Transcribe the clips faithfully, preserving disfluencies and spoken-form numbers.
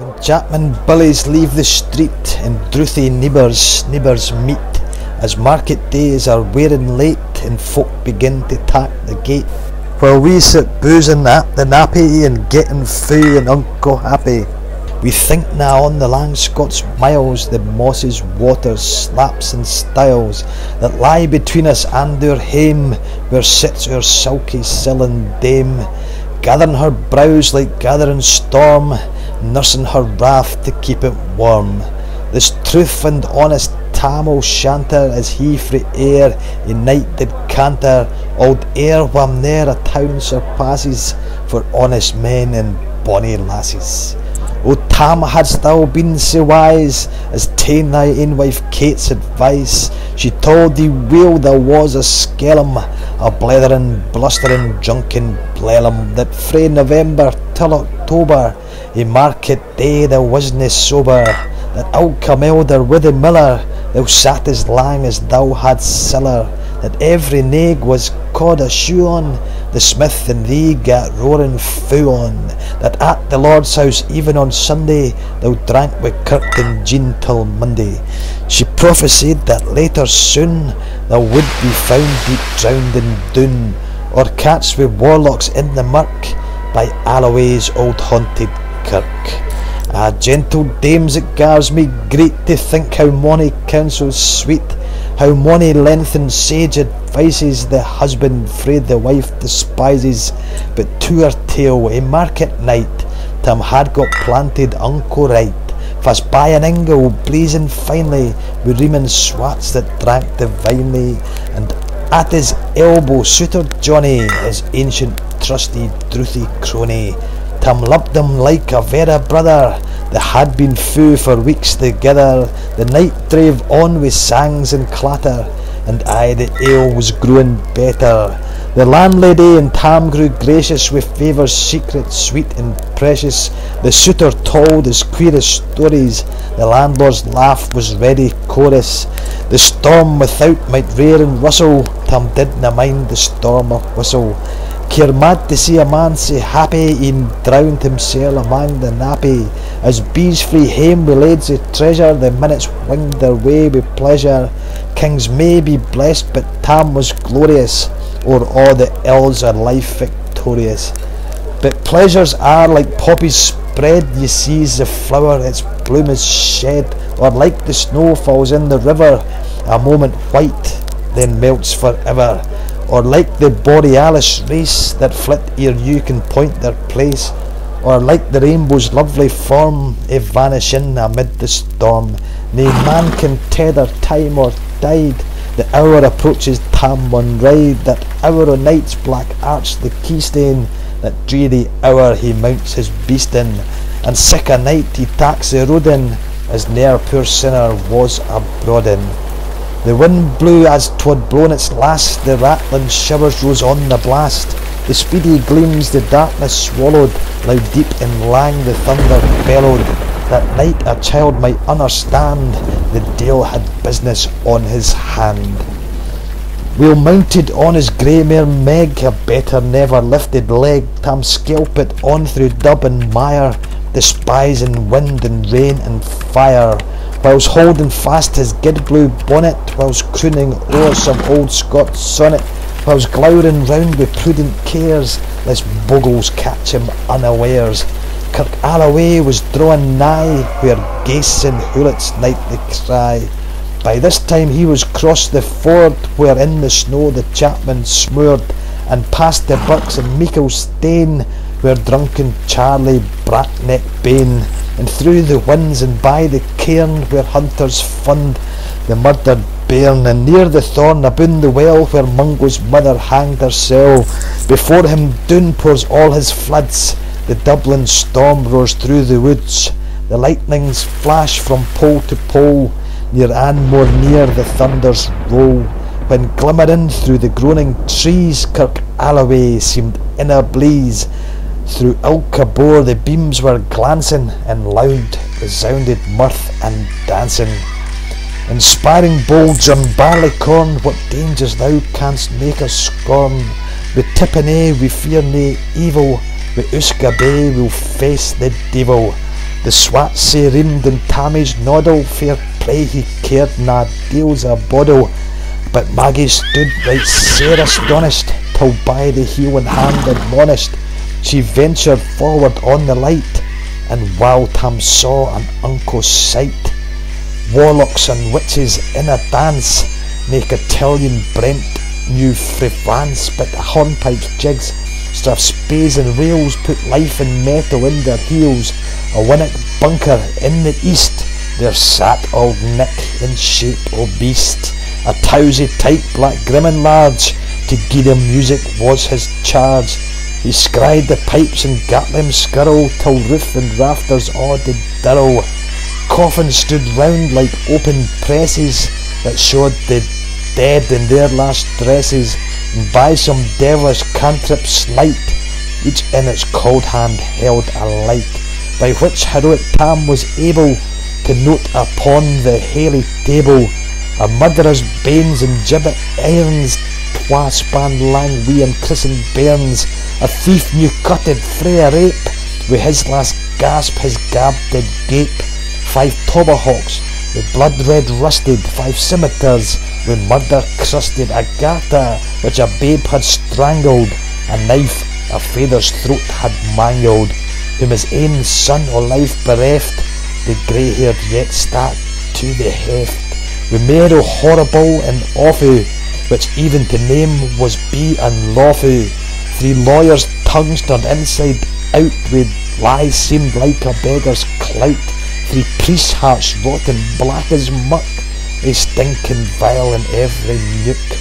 Chapman billies leave the street, and drouthy neighbours, neighbours meet, as market days are wearing late, and folk begin to tack the gate, while we sit boozing at the nappy, and getting fou and unco happy. We think now on the lang Scots miles, the mosses, waters, slaps and stiles, that lie between us and our hame, where sits our sulky sullen dame, gathering her brows like gathering storm, nursing her wrath to keep it warm. This truth and honest Tam O'Shanter, as he frae air in night did canter, auld air wham ne'er a town surpasses, for honest men and bonny lasses. O Tam, hadst thou been so wise as ta'en thy ain wife Kate's advice, she told thee weel there was a skellum, a blethering, blustering, drunken blellum, that frae November till October, a market day thou wasna sober, that old Camelder with the miller, thou sat as lang as thou hadst siller, that every naig was caught a shoe on, the smith and thee gat roaring fou on, that at the Lord's house even on Sunday thou drank with Kirk and Jean till Monday. She prophesied that later soon thou would be found deep drowned in Doon, or catched with warlocks in the murk by Alloway's old haunted kirk. Ah, gentle dames, it gars me great to think how mony counsels sweet, how mony lengthened sage advices the husband frae the wife despises, but to her tale a market night Tam had got planted unco right, fast by an ingle blazing finely, with reeman swats that drank divinely, and at his elbow Suitor Johnny, his ancient trusty drouthy crony. Tam loved him like a vera brother, they had been fou for weeks together, the night drave on with sangs and clatter, and aye the ale was growing better. The landlady and Tam grew gracious, with favours secret, sweet and precious, the suitor told his queerest stories, the landlord's laugh was ready chorus. The storm without might rear and rustle, Tam didna mind the storm of whistle. Care mad to see a man sae happy, he'd drowned himsel amang the nappy. As bees frae hame with lades of treasure, the minutes winged their way with pleasure. Kings may be blessed, but Tam was glorious, o'er all the ills of life victorious. But pleasures are like poppies spread, ye sees the flower its bloom is shed, or like the snow falls in the river, a moment white, then melts for ever. Or like the borealis race that flit ere you can point their place, or like the rainbow's lovely form, if vanishing amid the storm. Nae man can tether time or tide, the hour approaches Tam on ride, that hour o' night's black arch the keystane, that dreary hour he mounts his beast in, and sick a night he tacks the road in, as ne'er poor sinner was abroad in. The wind blew as 'twad blown its last, the rattling showers rose on the blast, the speedy gleams the darkness swallowed, loud deep and lang the thunder bellowed. That night a child might understand, the Dale had business on his hand. Weel mounted on his grey mare Meg, a better never lifted leg, Tam skelp it on through dub and mire, despising wind and rain and fire, whilst holding fast his gid blue bonnet, whilst crooning o'er some old Scots sonnet, whilst glowering round with prudent cares, lest bogles catch him unawares. Kirk Alloway was drawing nigh, where ghaists and hoolits nightly cry. By this time he was crossed the ford, where in the snow the chapman smoored, and past the birks and meikle stane, where drunken Charlie Brackneck bane, and through the winds and by the cairn, where hunters fund the murdered bairn, and near the thorn aboon the well, where Mungo's mother hanged hersel. Before him Doon pours all his floods, the Dublin storm roars through the woods, the lightnings flash from pole to pole, near and more near the thunders roll, when glimmering through the groaning trees, Kirk Alloway seemed in a blaze. Through Ilkabore the beams were glancing, and loud resounded mirth and dancing. Inspiring bold John Barleycorn, what dangers thou canst make us scorn. With Tippinay we fear nae evil, with Uska Bay we'll face the devil. The swat sae reamed in Tammy's noddle, fair play he cared na deals a boddle. But Maggie stood right sair astonished, till by the heel and hand admonished, she ventured forward on the light, and wow Tam saw an unco sight. Warlocks and witches in a dance, nae cotillion Brent knew frae France, but hornpipes, jigs, straff spaes and rails put life and metal in their heels. A winnock bunker in the east, there sat old Nick in shape o' beast, a towsy type black grim and large, to gie them music was his charge. He scried the pipes and gat them skirl, till roof and rafters all did dirl. Coffins stood round like open presses, that showed the dead in their last dresses, and by some devilish cantrip slight, each in its cold hand held a light, by which heroic Tam was able to note upon the haly table a murderer's banes and gibbet irons, twa span lang wee and christened bairns, a thief new cutted frae a rape, wi' his last gasp his gab did gape, five tomahawks with blood red rusted, five scimitars with murder crusted, a garter which a babe had strangled, a knife a father's throat had mangled, whom his ain son o' life bereft, the grey-haired yet stark to the heft, with mair o' horrible and awfu, which even to name was be unlawfu. Three lawyers' tongues turned inside out, with lies seemed like a beggar's clout. Three priests' hearts rotten black as muck, they stinking vile in every nook.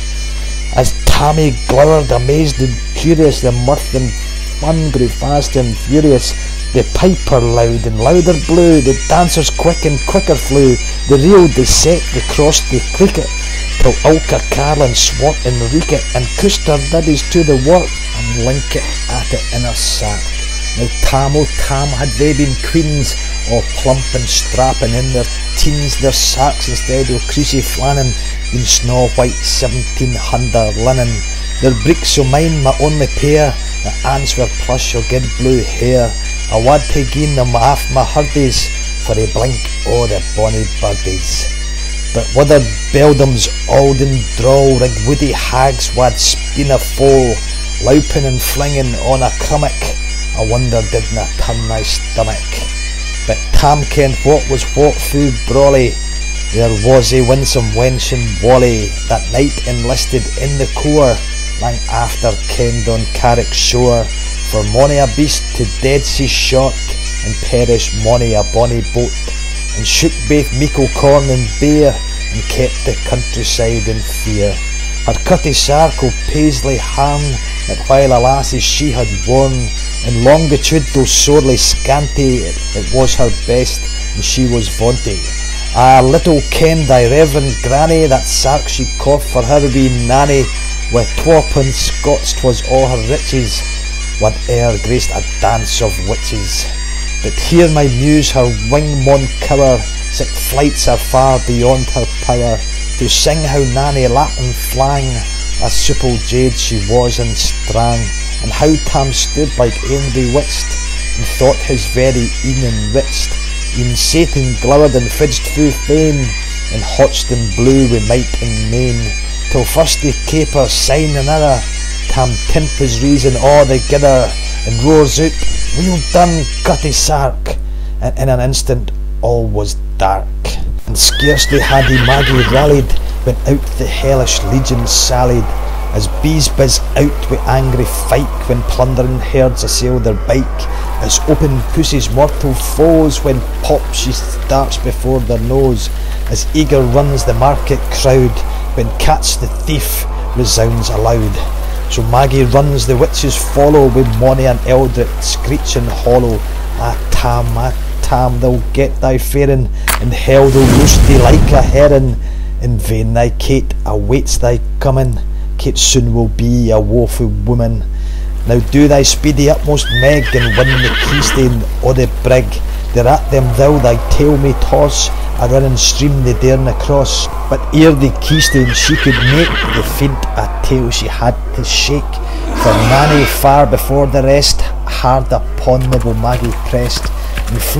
As Tammy glowered amazed and curious, the mirth and fun grew fast and furious. The piper loud and louder blew, the dancers quick and quicker flew, they reeled, they set, they crossed, they click it, till Ulka, Carlin, Swat and Reek it, and cussed their daddies to the work, and link it at it in her sack. Now Tam o' Tam had they been queens, all plump and strapping in their teens, their sacks instead o' creasy flannin, been snow white seventeen hundred linen. Their breeks o' mine my only pair, the aunts were plush o' good blue hair. I wad to gain them aff my hurdies, for a blink o' the bonny birdies. But withered beldams, auld and droll, rig woody hags wad speen a foal, louping and flinging on a crummock, I wonder didna turn thy stomach. But Tam kenned what was what fu brawly, there was a winsome wench in Whalley, that night enlisted in the corps, lang after kenned on Carrick shore, for mony a beast to dead sea shot, and perished mony a bonny boat, and shook baith meikle corn and beer, and kept the countryside in fear. Her cutty sark o' Paisley harn, that while a lassie she had worn, in longitude though sorely scanty, it, it was her best, and she was vaunty. Ah, little kenned thy reverend granny, that sark she coughed for her wee nanny, with twa pund Scots 'twas all her riches, what e'er graced a dance of witches. But here my muse her wing maun cower, sic flights are far beyond her power, to sing how Nanny lap and flang, a supple jade she was and strang, and how Tam stood like ane bewitched, and thought his very een enriched, e'en Satan glowered and fidged fu fain, and hotched and blew wi' might and main, till first the caper sign another, Tam tint his reason all together, and roars out, "Weel done, cutty sark!" and in an instant all was dark. And scarcely had he Maggie rallied, when out the hellish legion sallied, as bees buzz out with angry fight, when plundering herds assail their bike, as open pussies mortal foes, when pop she starts before their nose, as eager runs the market crowd, when catch the thief resounds aloud. So Maggie runs, the witches follow, with mony an eldrit screeching hollow. Ah Tam, ah Tam, they'll get thy faring, in hell they'll roast thee like a herring. In vain thy Kate awaits thy coming, Kate soon will be a woeful woman. Now do thy speedy utmost, Meg, and win the keystane o' the brig. Thereat them thou thy tail may toss, a running stream they darena cross. But ere the keystane she could make, the feint a tail she had to shake. For Nanny far before the rest, hard upon noble Maggie pressed, and flew at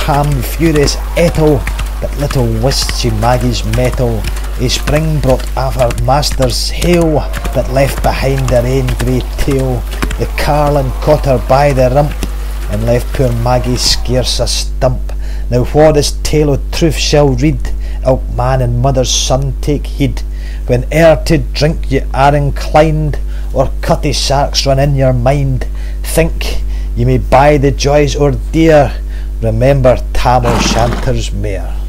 ham furious ettle, but little wist she Maggie's mettle. A spring brought af her master's hail, but left behind her ain grey tail. The carlin caught her by the rump, and left poor Maggie scarce a stump. Now wha this tale o' truth shall read, ilk man and mother's son take heed. When e'er to drink ye are inclined, or cutty sarks run in your mind, think ye may buy the joys o'er dear, remember Tam O'Shanter's mare.